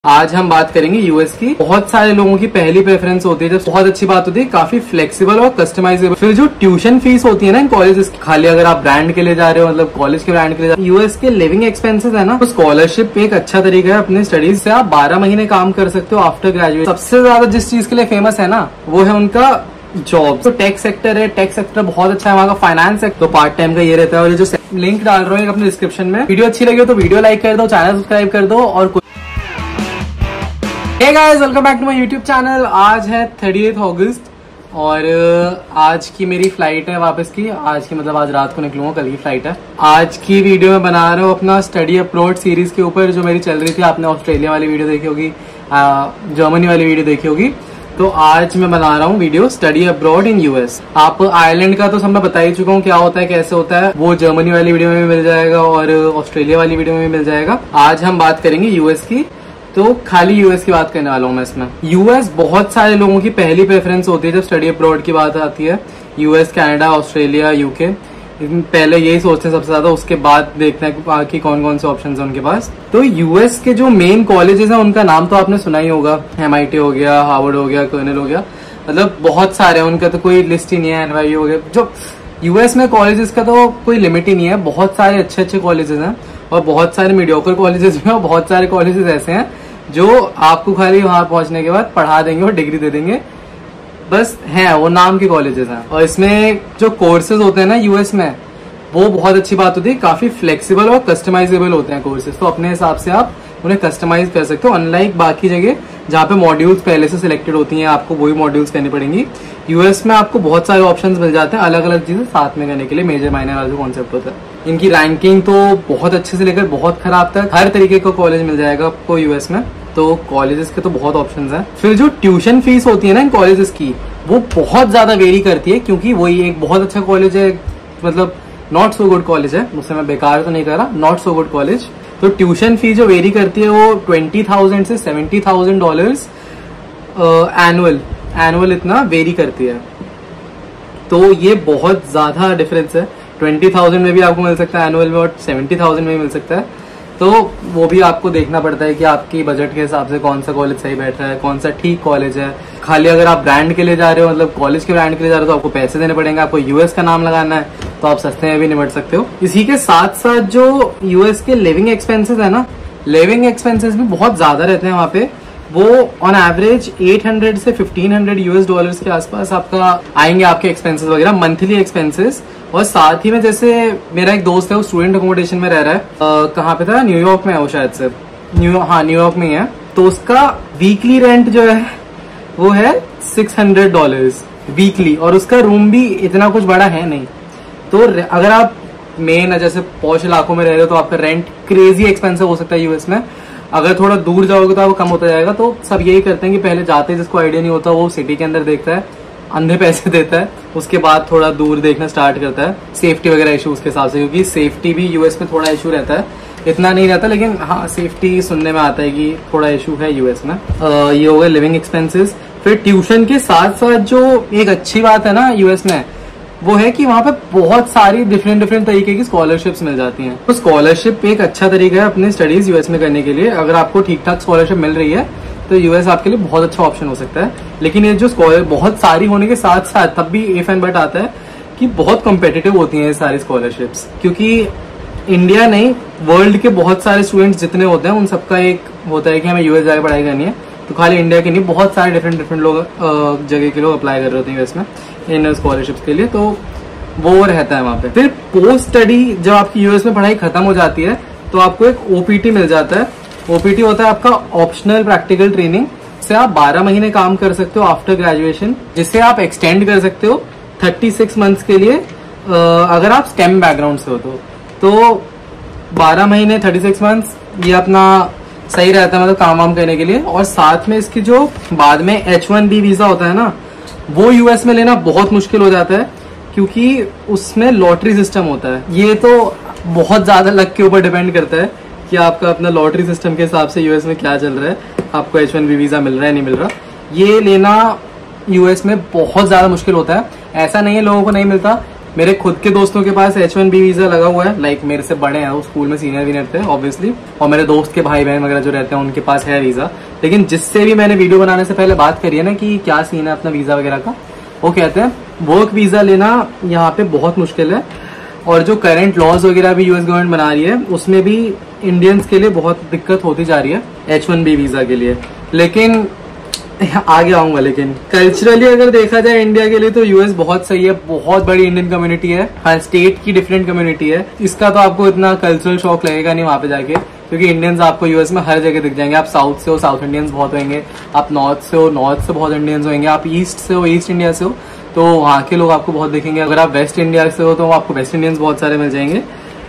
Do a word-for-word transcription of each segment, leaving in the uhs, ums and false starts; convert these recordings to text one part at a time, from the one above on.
आज हम बात करेंगे यूएस की। बहुत सारे लोगों की पहली प्रेफरेंस होती है, जब बहुत अच्छी बात होती है, काफी फ्लेक्सिबल और कस्टमाइजेबल। फिर जो ट्यूशन फीस होती है ना इन कॉलेजेस की, खाली अगर आप ब्रांड के लिए जा रहे हो, मतलब कॉलेज के ब्रांड के लिए जा रहे हो, यूएस के लिविंग एक्सपेंसेस है ना, तो स्कॉलरशिप एक अच्छा तरीका है अपने स्टडीज से। आप बारह महीने काम कर सकते हो आफ्टर ग्रेजुएट। सबसे ज्यादा जिस चीज के लिए फेमस है ना, वो है उनका जॉब। तो टेक सेक्टर है, टेक सेक्टर बहुत अच्छा है वहाँ का। फाइनेंस सेक्टर तो पार्ट टाइम का ये रहता है। और ये जो लिंक डाल रहा हूँ अपने डिस्क्रिप्शन में, वीडियो अच्छी लगी हो तो वीडियो लाइक कर दो, चैनल सब्सक्राइब कर दो। और hey guys, welcome back to my YouTube channel. आज है थर्टीएथ अगस्त और आज की मेरी फ्लाइट है वापस की। आज की मतलब आज रात को निकलूंगा, कल की फ्लाइट है। आज की वीडियो में बना रहा हूँ अपना स्टडी अब्रॉड सीरीज के ऊपर, जो मेरी चल रही थी। आपने ऑस्ट्रेलिया वाली वीडियो देखी होगी, जर्मनी वाली वीडियो देखी होगी। तो आज मैं बना रहा हूँ video study abroad in US. आप आयरलैंड का तो सब मैं बता ही चुका हूँ क्या होता है, कैसे होता है। वो जर्मनी वाली वीडियो में भी मिल जाएगा और ऑस्ट्रेलिया वाली वीडियो में भी मिल जाएगा। आज हम बात करेंगे यूएस की, तो खाली यूएस की बात करने वाला हूँ मैं इसमें। यूएस बहुत सारे लोगों की पहली प्रेफरेंस होती है जब स्टडी अब्रॉड की बात आती है। यूएस, कनाडा, ऑस्ट्रेलिया, यूके, पहले यही सोचते हैं सबसे ज्यादा, उसके बाद देखते हैं बाकी कौन कौन से ऑप्शंस हैं उनके पास। तो यूएस के जो मेन कॉलेजेस हैं उनका नाम तो आपने सुना ही होगा। एमआईटी हो गया, हार्वर्ड हो गया, कर्नेल हो गया, मतलब बहुत सारे हैं। उनका तो कोई लिस्ट ही नहीं है। एनवाईयू हो गया। जो यूएस में कॉलेजेस का तो कोई लिमिट ही नहीं है। बहुत सारे अच्छे अच्छे कॉलेजेस हैं और बहुत सारे मीडियोकर कॉलेजेस भी हैं। और बहुत सारे कॉलेजेस ऐसे हैं जो आपको खाली वहां पहुंचने के बाद पढ़ा देंगे और डिग्री दे देंगे, बस हैं वो नाम के कॉलेजेस हैं। और इसमें जो कोर्सेज होते हैं ना यूएस में, वो बहुत अच्छी बात होती है, काफी फ्लेक्सिबल और कस्टमाइजेबल होते हैं कोर्सेज। तो अपने हिसाब से आप उन्हें कस्टमाइज कर सकते हो, अनलाइक बाकी जगह जहाँ पे मॉड्यूल्स पहले से सिलेक्टेड होती हैं, आपको वही मॉड्यूल्स करनी पड़ेंगी। यूएस में आपको बहुत सारे ऑप्शंस मिल जाते हैं अलग अलग चीजें साथ में करने के लिए। मेजर माइनर वाला जो कॉन्सेप्ट होता है, इनकी रैंकिंग तो बहुत अच्छे से लेकर बहुत खराब तक हर तरीके का कॉलेज मिल जाएगा आपको यूएस में। तो कॉलेजेस के तो बहुत ऑप्शंस हैं। फिर जो ट्यूशन फीस होती है ना इन कॉलेजेस की, वो बहुत ज्यादा वेरी करती है, क्योंकि वही एक बहुत अच्छा कॉलेज है, मतलब नॉट सो गुड कॉलेज है। मुझसे मैं बेकार तो नहीं कर रहा, नॉट सो गुड कॉलेज। तो ट्यूशन फी जो वेरी करती है वो ट्वेंटी थाउजेंड से seventy thousand dollars annual annual इतना वेरी करती है। तो ये बहुत ज्यादा डिफरेंस है। ट्वेंटी थाउजेंड में भी आपको मिल सकता है एनुअल में, और सेवेंटी थाउजेंड में भी मिल सकता है। तो वो भी आपको देखना पड़ता है कि आपकी बजट के हिसाब से कौन सा कॉलेज सही बैठ रहा है, कौन सा ठीक कॉलेज है। खाली अगर आप ब्रांड के लिए जा रहे हो, मतलब कॉलेज के ब्रांड के लिए जा रहे हो, तो आपको पैसे देने पड़ेंगे। आपको यूएस का नाम लगाना है तो आप सस्ते में भी निपट सकते हो। इसी के साथ साथ जो यूएस के लिविंग एक्सपेंसेस है ना, लिविंग एक्सपेंसेस भी बहुत ज्यादा रहते हैं वहाँ पे। वो ऑन एवरेज आठ सौ से पंद्रह सौ यूएस डॉलर्स के आसपास आपका आएंगे, आपके एक्सपेंसेस वगैरह, मंथली एक्सपेंसेस। और साथ ही में जैसे मेरा एक दोस्त है, वो स्टूडेंट अकोमोडेशन में रह रहा है। कहाँ पे था, न्यूयॉर्क में है वो शायद से, न्यू हाँ न्यूयॉर्क में ही है। तो उसका वीकली रेंट जो है वो है सिक्स हंड्रेड डॉलर्स वीकली, और उसका रूम भी इतना कुछ बड़ा है नहीं। तो अगर आप मेन जैसे पॉश इलाकों में रह रहे हो तो आपका रेंट क्रेजी एक्सपेंसिव हो सकता है यूएस में। अगर थोड़ा दूर जाओगे तो वो कम होता जाएगा। तो सब यही करते हैं कि पहले जाते, जिसको आइडिया नहीं होता वो सिटी के अंदर देखता है, अंधे पैसे देता है, उसके बाद थोड़ा दूर देखना स्टार्ट करता है, सेफ्टी वगैरह इशूज के हिसाब से। क्योंकि सेफ्टी भी यूएस में थोड़ा इशू रहता है, इतना नहीं रहता, लेकिन हाँ सेफ्टी सुनने में आता है कि थोड़ा इशू है यूएस में। आ, ये हो गए लिविंग एक्सपेंसेस। फिर ट्यूशन के साथ साथ जो एक अच्छी बात है ना यूएस में, वो है कि वहाँ पे बहुत सारी डिफरेंट डिफरेंट तरीके की स्कॉलरशिप्स मिल जाती हैं। तो स्कॉलरशिप एक अच्छा तरीका है अपने स्टडीज यूएस में करने के लिए। अगर आपको ठीक ठाक स्कॉलरशिप मिल रही है तो यूएस आपके लिए बहुत अच्छा ऑप्शन हो सकता है। लेकिन ये जो स्कॉलर बहुत सारी होने के साथ साथ तब भी इफ एंड बट आता है कि बहुत कॉम्पिटिटिव होती हैं ये सारी स्कॉलरशिप्स। क्योंकि इंडिया नहीं, वर्ल्ड के बहुत सारे स्टूडेंट्स जितने होते हैं उन सबका एक होता है कि हमें यूएस जाकर पढ़ाई करनी है। तो खाली इंडिया के नहीं, बहुत सारे डिफरेंट डिफरेंट लोग जगह के लोग अप्लाई कर रहे होते हैं यूएस में इन स्कॉलरशिप्स के लिए। तो वो रहता है वहाँ पे। फिर पोस्ट स्टडी जब आपकी यूएस में पढ़ाई खत्म हो जाती है तो आपको एक ओपीटी मिल जाता है। ओपीटी होता है आपका ऑप्शनल प्रैक्टिकल ट्रेनिंग, से आप बारह महीने काम कर सकते हो आफ्टर ग्रेजुएशन, जिसे आप एक्सटेंड कर सकते हो थर्टी सिक्स मंथ्स के लिए अगर आप स्टेम बैकग्राउंड से हो तो। तो बारह महीने थर्टी सिक्स मंथ्स ये अपना सही रहता है, मतलब काम वाम करने के लिए। और साथ में इसकी जो बाद में एच वन बी वीजा होता है ना, वो यूएस में लेना बहुत मुश्किल हो जाता है, क्योंकि उसमें लॉटरी सिस्टम होता है। ये तो बहुत ज्यादा लक के ऊपर डिपेंड करता है कि आपका अपना लॉटरी सिस्टम के हिसाब से यूएस में क्या चल रहा है, आपको एच वन बी वीजा मिल रहा है नहीं मिल रहा। ये लेना यूएस में बहुत ज्यादा मुश्किल होता है। ऐसा नहीं है लोगों को नहीं मिलता, मेरे खुद के दोस्तों के पास एच वन बी वीजा लगा हुआ है, लाइक मेरे से बड़े हैं, वो स्कूल में सीनियर वीनियर थे ऑब्वियसली, और मेरे दोस्त के भाई बहन वगैरह जो रहते हैं उनके पास है वीजा। लेकिन जिससे भी मैंने वीडियो बनाने से पहले बात करी है ना कि क्या सीन है अपना वीजा वगैरह का, वो कहते हैं वर्क वीजा लेना यहाँ पे बहुत मुश्किल है, और जो करंट लॉज वगैरह भी यूएस गवर्नमेंट बना रही है उसमें भी इंडियंस के लिए बहुत दिक्कत होती जा रही है एच वन बी वीजा के लिए। लेकिन आगे आऊंगा। लेकिन कल्चरली अगर देखा जाए इंडिया के लिए तो यूएस बहुत सही है, बहुत बड़ी इंडियन कम्युनिटी है, हर स्टेट की डिफरेंट कम्युनिटी है। इसका तो आपको इतना कल्चरल शॉक लगेगा नहीं वहां पे जाके, क्योंकि इंडियंस आपको यूएस में हर जगह दिख जाएंगे। आप साउथ से हो साउथ इंडियंस बहुत होंगे, आप नॉर्थ से हो नॉर्थ से बहुत इंडियंस होंगे, आप ईस्ट से हो ईस्ट इंडिया से हो तो वहाँ के लोग आपको बहुत दिखेंगे। अगर आप वेस्ट इंडिया से हो तो आपको वेस्ट इंडियंस बहुत सारे मिल जाएंगे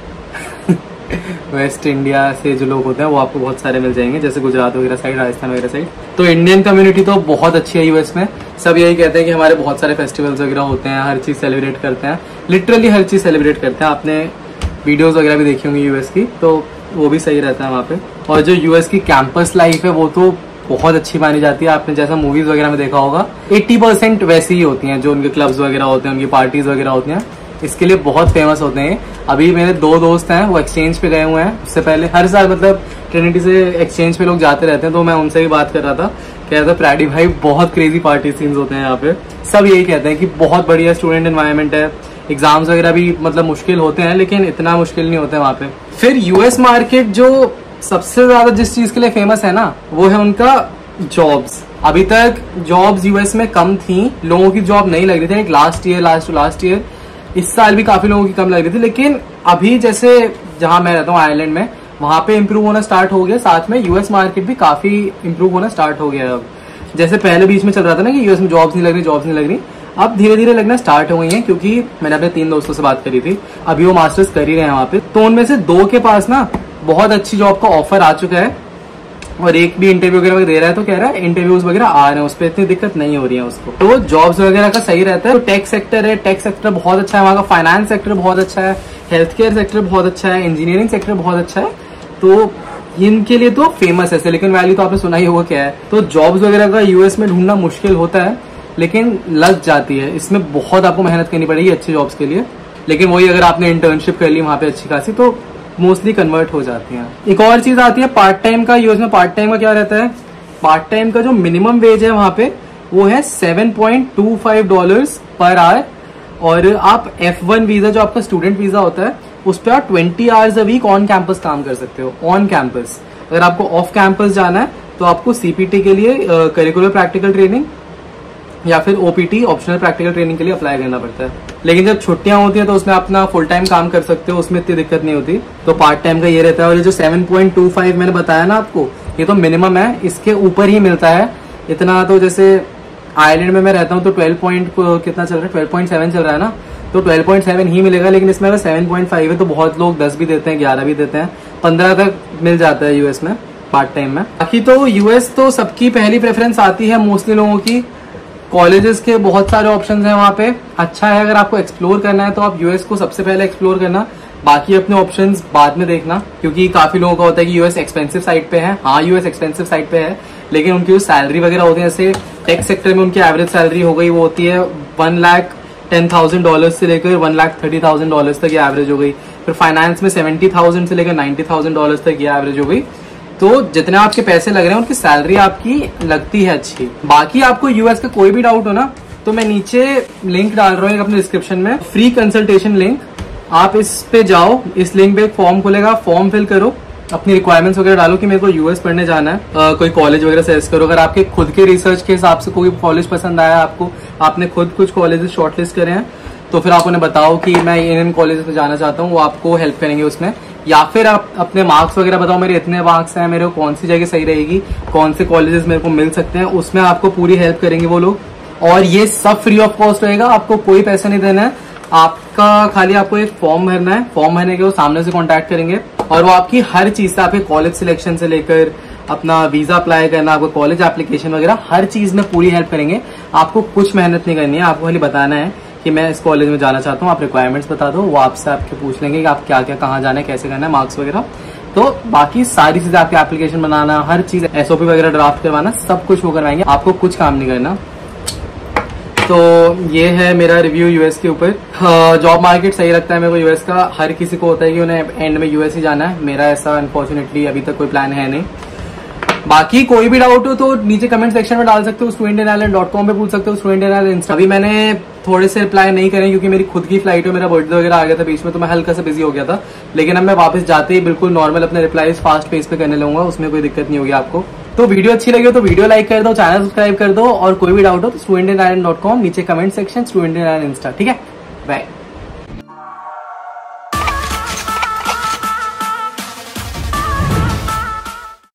वेस्ट इंडिया से जो लोग होते हैं वो आपको बहुत सारे मिल जाएंगे, जैसे गुजरात वगैरह साइड, राजस्थान वगैरह साइड। तो इंडियन कम्युनिटी तो बहुत अच्छी है यूएस में। सब यही कहते हैं कि हमारे बहुत सारे फेस्टिवल्स वगैरह होते हैं, हर चीज सेलिब्रेट करते हैं, लिटरली हर चीज सेलिब्रेट करते हैं। आपने वीडियोस वगैरह भी देखी होंगी यूएस की, तो वो भी सही रहता है वहाँ पे। और जो यूएस की कैंपस लाइफ है वो तो बहुत अच्छी मानी जाती है। आपने जैसा मूवीज वगैरह में देखा होगा अस्सी परसेंट वैसी ही होती हैं, जो उनके क्लब्स वगैरह होते हैं, उनकी पार्टीज वगैरह होती हैं, इसके लिए बहुत फेमस होते हैं। अभी मेरे दो दोस्त हैं वो एक्सचेंज पे गए हुए हैं, उससे पहले हर साल मतलब ट्रिनिटी से एक्सचेंज पे लोग जाते रहते हैं, तो मैं उनसे भी बात कर रहा था, कह रहा था प्रैडी भाई बहुत क्रेजी पार्टी सीन्स होते हैं यहाँ पे। सब यही कहते हैं कि बहुत बढ़िया स्टूडेंट एनवायरनमेंट है, एग्जाम्स वगैरह भी मतलब मुश्किल होते हैं लेकिन इतना मुश्किल नहीं होता है वहाँ पे। फिर यूएस मार्केट जो सबसे ज्यादा जिस चीज के लिए फेमस है ना वो है उनका जॉब्स। अभी तक जॉब्स यूएस में कम थी, लोगों की जॉब नहीं लग रही थी, last year last to last year इस साल भी काफी लोगों की कम लग रही थी। लेकिन अभी जैसे जहां मैं रहता हूँ आयरलैंड में, वहां पे इम्प्रूव होना स्टार्ट हो गया, साथ में यूएस मार्केट भी काफी इम्प्रूव होना स्टार्ट हो गया। अब जैसे पहले बीच में चल रहा था ना कि यूएस में जॉब्स नहीं लग रही जॉब्स नहीं लग रही, अब धीरे धीरे लगना स्टार्ट हो गई है, क्योंकि मैंने अपने तीन दोस्तों से बात करी थी, अभी वो मास्टर्स कर ही रहे हैं वहां पे, तो उनमें से दो के पास ना बहुत अच्छी जॉब का ऑफर आ चुका है, और एक भी इंटरव्यू वगैरह दे रहा है, तो कह रहा है इंटरव्यूज वगैरह आ रहे हैं, उस पर इतनी दिक्कत नहीं हो रही है उसको। तो जॉब्स वगैरह का सही रहता है। तो टेक सेक्टर है, टेक सेक्टर बहुत अच्छा है वहाँ का, फाइनेंस सेक्टर बहुत अच्छा है, हेल्थ केयर सेक्टर बहुत अच्छा है, इंजीनियरिंग सेक्टर बहुत अच्छा है, तो इनके लिए तो फेमस है। सिलिकॉन वैली तो आपने सुना ही होगा क्या है। तो जॉब्स वगैरह का यूएस में ढूंढना मुश्किल होता है, लेकिन लग जाती है, इसमें बहुत आपको मेहनत करनी पड़ेगी अच्छी जॉब्स के लिए। लेकिन वही अगर आपने इंटर्नशिप कर ली वहां पे अच्छी खासी, तो मोस्टली कन्वर्ट हो जाती हैं। एक और चीज आती है पार्ट टाइम का। यूएस में पार्ट टाइम का क्या रहता है, पार्ट टाइम का जो मिनिमम वेज है वहां पे वो है seven point two five dollars per hour, और आप एफ वन वीजा जो आपका स्टूडेंट वीजा होता है उस पर आप twenty hours a week on campus काम कर सकते हो, ऑन कैंपस। अगर आपको ऑफ कैंपस जाना है तो आपको सीपीटी के लिए करिकुलर प्रैक्टिकल ट्रेनिंग या फिर ओपीटी ऑप्शनल प्रैक्टिकल ट्रेनिंग के लिए अप्लाई करना पड़ता है। लेकिन जब छुट्टियां होती हैं तो उसमें अपना फुल टाइम काम कर सकते हो, उसमें इतनी दिक्कत नहीं होती। तो पार्ट टाइम का ये रहता है। और ये जो सेवन पॉइंट टू फाइव मैंने बताया ना आपको, ये तो मिनिमम है, इसके ऊपर ही मिलता है इतना। तो जैसे आयरलैंड में मैं रहता हूँ तो ट्वेल्व पॉइंट कितना चल रहा है, ट्वेल्व पॉइंट सेवन चल रहा है ना, तो ट्वेल्व पॉइंट सेवन ही मिलेगा। लेकिन इसमें अगर सेवन पॉइंट फाइव है तो बहुत लोग दस भी देते हैं, ग्यारह भी देते हैं, पंद्रह तक मिल जाता है यूएस में पार्ट टाइम में। बाकी तो यूएस तो सबकी पहली प्रेफरेंस आती है मोस्टली लोगों की। कॉलेजेस के बहुत सारे ऑप्शंस हैं वहाँ पे, अच्छा है। अगर आपको एक्सप्लोर करना है तो आप यूएस को सबसे पहले एक्सप्लोर करना, बाकी अपने ऑप्शंस बाद में देखना, क्योंकि काफी लोगों का होता है कि यूएस एक्सपेंसिव साइड पे है। हाँ, यूएस एक्सपेंसिव साइड पे है, लेकिन उनकी जो सैलरी वगैरह होती है, जैसे टेक सेक्टर में उनकी एवरेज सैलरी हो गई वो होती है one lakh ten thousand dollar से लेकर one lakh thirty thousand dollar तक ये एवरेज हो गई। फिर फाइनेंस में सेवेंटी थाउजेंड से लेकर नाइन्टी थाउजेंड डॉलर तक ये एवरेज हो गई। तो जितने आपके पैसे लग रहे हैं उनकी सैलरी आपकी लगती है अच्छी। बाकी आपको यूएस का कोई भी डाउट हो ना, तो मैं नीचे लिंक डाल रहा हूँ अपने डिस्क्रिप्शन में, फ्री कंसल्टेशन लिंक, आप इस पे जाओ, इस लिंक पे एक फॉर्म खुलेगा, फॉर्म फिल करो, अपनी रिक्वायरमेंट्स वगैरह डालो कि मेरे को यूएस पढ़ने जाना है, आ, कोई कॉलेज वगैरह सजेस्ट करो। अगर आपके खुद के रिसर्च के हिसाब से कोई कॉलेज पसंद आया आपको, आपने खुद कुछ कॉलेजेस शॉर्टलिस्ट करे हैं, तो फिर आप उन्हें बताओ कि मैं इन इन कॉलेजेस में जाना चाहता हूँ, वो आपको हेल्प करेंगे उसमें। या फिर आप अपने मार्क्स वगैरह बताओ, मेरे इतने मार्क्स हैं, मेरे को कौन सी जगह सही रहेगी, कौन से कॉलेजेस मेरे को मिल सकते हैं, उसमें आपको पूरी हेल्प करेंगे वो लोग। और ये सब फ्री ऑफ कॉस्ट रहेगा, आपको कोई पैसा नहीं देना है, आपका खाली आपको एक फॉर्म भरना है। फॉर्म भरने के वो सामने से कांटेक्ट करेंगे और वो आपकी हर चीज से, आपके कॉलेज सिलेक्शन से लेकर अपना वीजा अप्लाई करना, आपको कॉलेज एप्लीकेशन वगैरह हर चीज में पूरी हेल्प करेंगे। आपको कुछ मेहनत नहीं करनी है, आपको खाली बताना है कि मैं इस कॉलेज में जाना चाहता हूँ, आप रिक्वायरमेंट्स बता दो, वो आपसे आपके पूछ लेंगे कि आप क्या क्या कहाँ जाना है, कैसे करना है, मार्क्स वगैरह। तो बाकी सारी चीजें, आपकी एप्लीकेशन बनाना, हर चीज, एसओपी वगैरह ड्राफ्ट करवाना, सब कुछ वो करवाएंगे, आपको कुछ काम नहीं करना। तो ये है मेरा रिव्यू यूएस के ऊपर। जॉब मार्केट सही लगता है मेरे को यूएस का। हर किसी को होता है कि उन्हें एंड में यूएस ही जाना है, मेरा ऐसा अनफॉर्चुनेटली अभी तक कोई प्लान है नहीं। बाकी कोई भी डाउट हो तो नीचे कमेंट सेक्शन में डाल सकते हो, student in Ireland dot com पे पूछ सकते हो, स्टूडेंट इन आयरलैंड इंस्टा। अभी मैंने थोड़े से रिप्लाई नहीं करे क्योंकि मेरी खुद की फ्लाइट में मेरा बर्थडे वगैरह आ गया था बीच में, तो मैं हल्का सा बिजी हो गया था। लेकिन अब मैं वापस जाते ही बिल्कुल नॉर्मल अपने रिप्लाईज फास्ट पेस पे करने लगूंगा, उसमें कोई दिक्कत नहीं होगी आपको। तो वीडियो अच्छी लगी हो तो वीडियो लाइक कर दो, चैनल सब्सक्राइब कर दो, और कोई भी डाउट हो तो student in Ireland dot com, नीचे comment section, student in Ireland insta. ठीक है, बाय।